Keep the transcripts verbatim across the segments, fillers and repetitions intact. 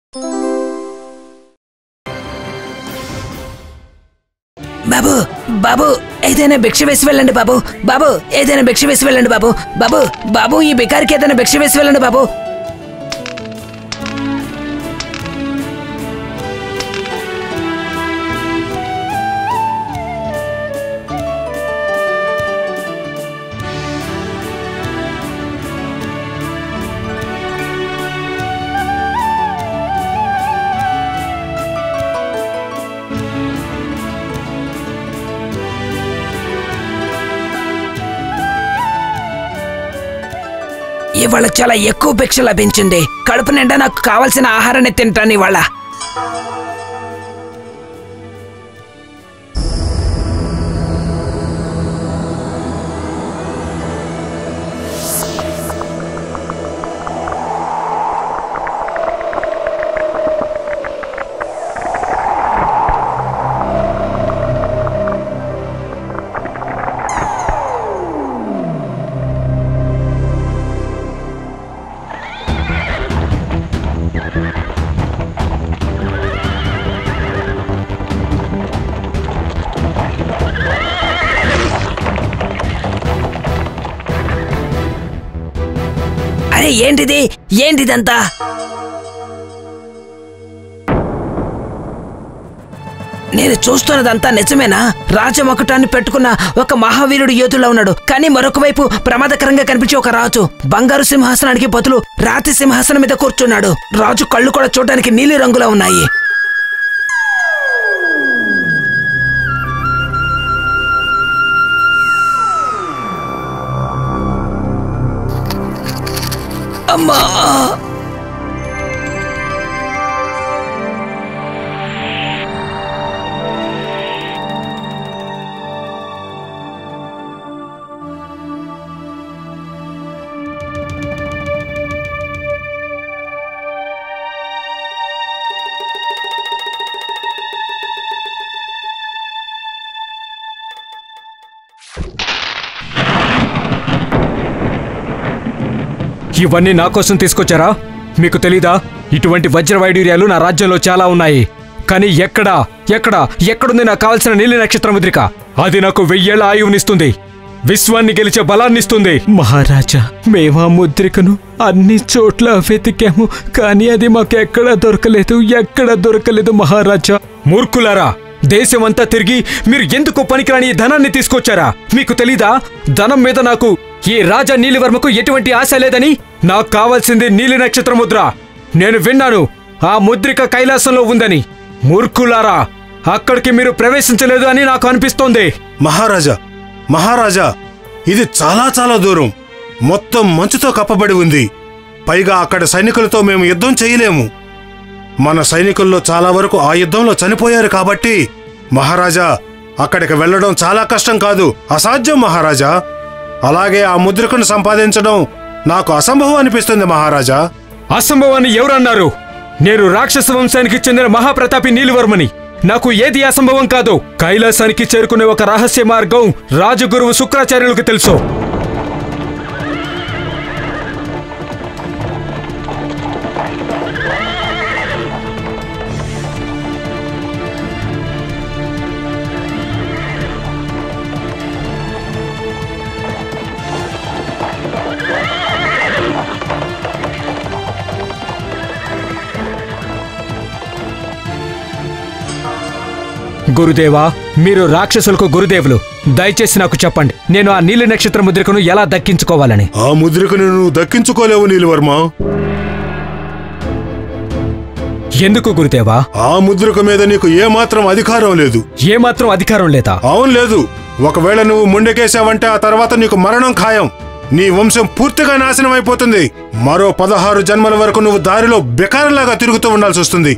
బాబు బాబు ఏదైనా భిక్ష వేసి వెళ్ళండి బాబు బాబు ఏదైనా భిక్ష వేసి వెళ్ళండి బాబు బాబు బాబు ఈ బికారికి ఏదైనా భిక్ష వేసి వెళ్ళండి బాబు. ఇవాళ చాలా ఎక్కువ భిక్ష లభించింది. కడుపు నిండా నాకు కావలసిన ఆహారాన్ని తింటాను ఇవాళ. అరే ఏంటిది ఏంటిదంతా? నేను చూస్తున్నదంతా నిజమేనా? రాజమకుటాన్ని పెట్టుకున్న ఒక మహావీరుడు యోధులా ఉన్నాడు, కానీ మరొక వైపు ప్రమాదకరంగా కనిపించే ఒక రాజు బంగారు సింహాసనానికి బదులు రాతి సింహాసనం మీద కూర్చున్నాడు. రాజు కళ్ళు కూడా చూడడానికి నీలి రంగులో ఉన్నాయి. అమ్మా! ఇవన్నీ నా కోసం తీసుకొచ్చారా? మీకు తెలీదా? ఇటువంటి వజ్రవైడూర్యాలు నా రాజ్యంలో చాలా ఉన్నాయి, కానీ ఎక్కడా ఎక్కడా ఎక్కడుంది నాకు కావాల్సిన నీలి నక్షత్ర ముద్రిక? అది నాకు వెయ్యేళ్ల ఆయువునిస్తుంది, విశ్వాన్ని గెలిచే బలాన్నిస్తుంది. మహారాజా, మేము ఆ ముద్రికను అన్ని చోట్ల వెతికాము, కానీ అది మాకు ఎక్కడా దొరకలేదు, ఎక్కడా దొరకలేదు మహారాజా. మూర్ఖులారా, దేశమంతా తిరిగి మీరు ఎందుకు పనికిరాని ఈ ధనాన్ని తీసుకొచ్చారా? మీకు తెలీదా? ధనం మీద నాకు ఈ రాజా నీలివర్మకు ఎటువంటి ఆశ లేదని. నాకు కావాల్సింది నీలి నక్షత్ర ముద్ర. నేను విన్నాను ఆ ముద్రిక కైలాసంలో ఉందని. మూర్ఖులారా, అక్కడికి మీరు ప్రవేశించలేదు అని నాకు అనిపిస్తోంది. మహారాజా మహారాజా ఇది చాలా చాలా దూరం, మొత్తం మంచుతో కప్పబడి ఉంది. పైగా అక్కడ సైనికులతో మేము యుద్ధం చేయలేము. మన సైనికుల్లో చాలా వరకు ఆ యుద్ధంలో చనిపోయారు కాబట్టి మహారాజా అక్కడికి వెళ్లడం చాలా కష్టం కాదు, అసాధ్యం మహారాజా. అలాగే ఆ ముద్రికను సంపాదించడం నాకు అసంభవం అనిపిస్తుంది మహారాజా. అసంభవాన్ని ఎవరన్నారు? నేను రాక్షస వంశానికి చెందిన మహాప్రతాపి నీలివర్మని. నాకు ఏది అసంభవం కాదు. కైలాసానికి చేరుకునే ఒక రహస్య మార్గం రాజగురువు శుక్రాచార్యులకు తెలుసు. గురుదేవా, మీరు రాక్షసులకు గురుదేవులు. దయచేసి నాకు చెప్పండి, నేను ఆ నీలి నక్షత్ర ముద్రికను ఎలా దక్కించుకోవాలని. ఆ ముద్రికను నువ్వు దక్కించుకోలేవు నీలివర్మ. ఎందుకు గురుదేవా? ఆ ముద్రిక మీద నీకు ఏమాత్రం అధికారం లేదు. ఏమాత్రం అధికారం లేదా? అవును లేదు. ఒకవేళ నువ్వు ముండకేసావంటే ఆ తర్వాత నీకు మరణం ఖాయం. నీ వంశం పూర్తిగా నాశనం అయిపోతుంది. మరో పదహారు జన్మల వరకు నువ్వు దారిలో బెకారులాగా తిరుగుతూ ఉండాల్సి వస్తుంది.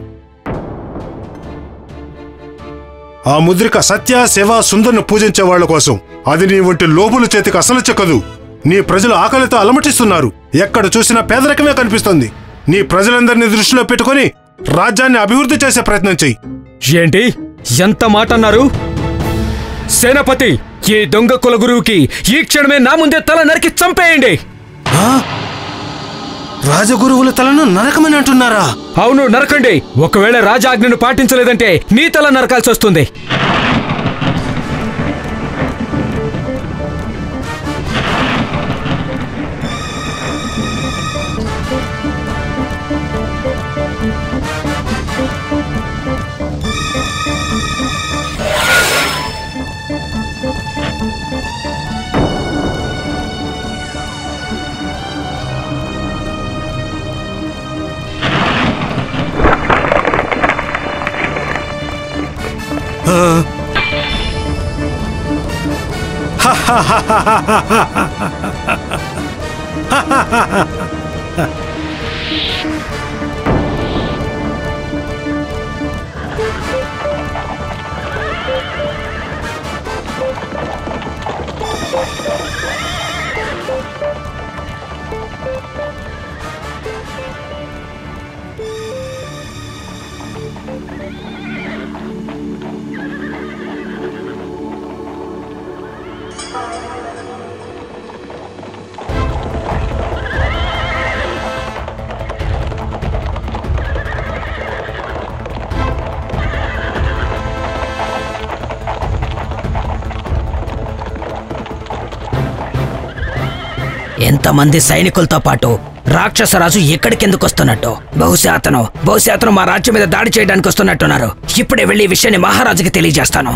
ఆ ముద్రిక సత్య, శివ, సుందర్ను పూజించే వాళ్ల కోసం. అది నీ వంటి లోబుల చేతికి అసలు చెక్కదు. నీ ప్రజలు ఆకలితో అలమటిస్తున్నారు. ఎక్కడ చూసినా పేదరికమే కనిపిస్తుంది. నీ ప్రజలందరినీ దృష్టిలో పెట్టుకుని రాజ్యాన్ని అభివృద్ధి చేసే ప్రయత్నం చెయ్యి. ఏంటి? ఎంత మాట అన్నారు? సేనాపతి, ఈ దొంగ కుల గురువుకి ఈ క్షణమే నా ముందే తల నరికి చంపేయండి. రాజగురువుల తలను నరకమని అంటున్నారా? అవును, నరకండి. ఒకవేళ రాజాజ్ఞను పాటించలేదంటే నీ తల నరకాల్సి వస్తుంది. ఎంతమంది సైనికులతో పాటు రాక్షసరాజు ఎక్కడికెందుకు వస్తున్నట్టు? బహుశా అతను బహుశా అతను మా రాజ్యం మీద దాడి చేయడానికి వస్తున్నట్టున్నారు. ఇప్పుడే వెళ్ళి ఈ విషయాన్ని మహారాజుకి తెలియజేస్తాను.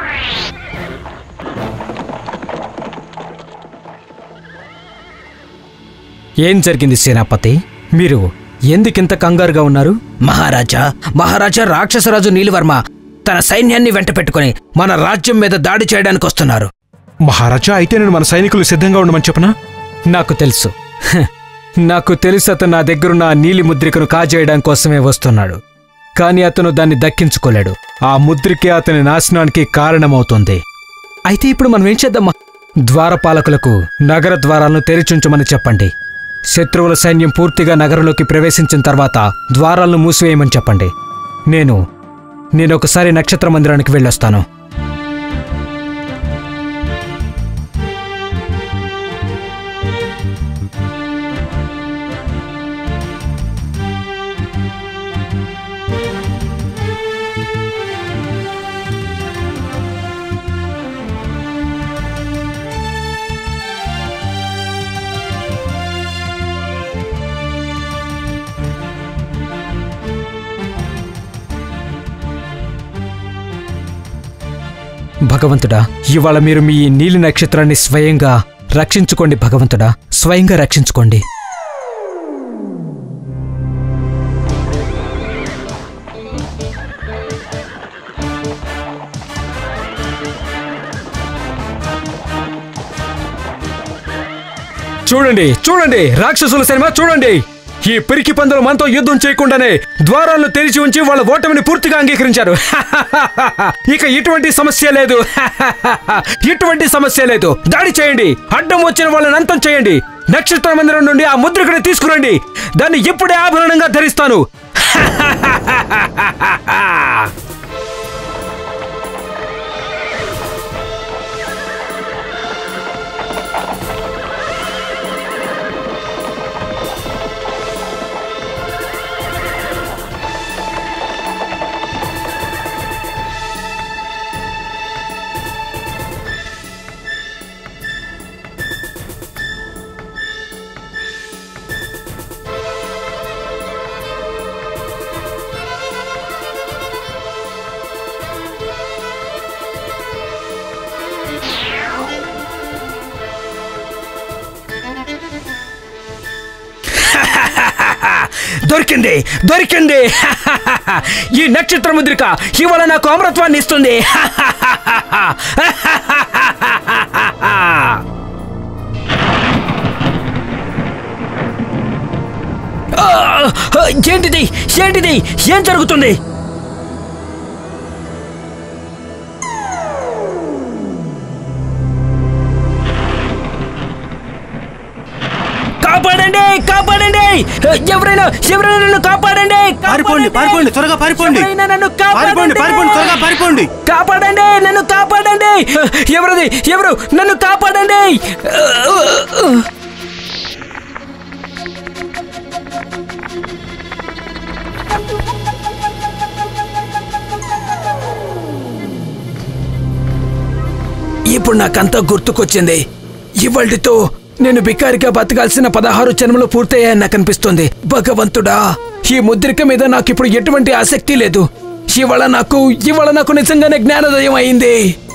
ఏం జరిగింది సేనాపతి? మీరు ఎందుకింత కంగారుగా ఉన్నారు? మహారాజా మహారాజా రాక్షసరాజు నీలివర్మ తన సైన్యాన్ని వెంట పెట్టుకుని మన రాజ్యం మీద దాడి చేయడానికి వస్తున్నారు. మహారాజా, అయితే నేను మన సైనికులు సిద్ధంగా ఉండమని చెప్పనా? నాకు తెలుసు హ, నాకు తెలుసు అతను నా దగ్గరున్న ఆ నీలి ముద్రికను కాజేయడం కోసమే వస్తున్నాడు. కానీ అతను దాన్ని దక్కించుకోలేడు. ఆ ముద్రికే అతని నాశనానికి కారణమవుతుంది. అయితే ఇప్పుడు మనం ఏం చేద్దామా? ద్వారపాలకులకు నగర ద్వారాలను తెరిచుంచమని చెప్పండి. శత్రువుల సైన్యం పూర్తిగా నగరంలోకి ప్రవేశించిన తర్వాత ద్వారాలను మూసివేయమని చెప్పండి. నేను నేను ఒకసారి నక్షత్ర మందిరానికి వెళ్ళొస్తాను. భగవంతుడా, ఇవాళ మీరు మీ నీలి నక్షత్రాన్ని స్వయంగా రక్షించుకోండి. భగవంతుడా, స్వయంగా రక్షించుకోండి. చూడండి చూడండి రాక్షసుల సినిమా చూడండి. ఈ పిరికి పందులు మనతో యుద్ధం చేయకుండానే ద్వారాలను తెరిచి ఉంచి వాళ్ళ ఓటమిని పూర్తిగా అంగీకరించారు. ఇక ఇటువంటి సమస్య లేదు. ఇటువంటి సమస్య లేదు. దాడి చేయండి. అడ్డం వచ్చిన వాళ్ళని అంతం చేయండి. నక్షత్ర మందిరం నుండి ఆ ముద్రికని తీసుకురండి. దాన్ని ఇప్పుడే ఆభరణంగా ధరిస్తాను. దొరికింది దొరికింది. ఈ నక్షత్ర ముద్రిక ఇవాళ నాకు అమరత్వాన్ని ఇస్తుంది. ఏంటిది ఏంటిది ఏం జరుగుతుంది? కాపాడండి కాపాడండి, ఎవరైనా ఎవరైనా నన్ను కాపాడండి. పారిపోండి పారిపోండి త్వరగా పారిపోండి. నన్ను పారిపోండి పారిపోండి త్వరగా పారిపోండి. కాపాడండి నన్ను కాపాడండి. ఎవరది ఎవరు నన్ను కాపాడండి. ఇప్పుడు నాకంతా గుర్తుకొచ్చింది. ఇవాళ్టితో నేను బికారిగా బతకాల్సిన పదహారు జన్మలు పూర్తయ్యాయని నాకు అనిపిస్తుంది. భగవంతుడా, ఈ ముద్రిక మీద నాకు ఇప్పుడు ఎటువంటి ఆసక్తి లేదు. ఇవాళ నాకు ఇవాళ నాకు నిజంగానే జ్ఞానోదయం అయింది.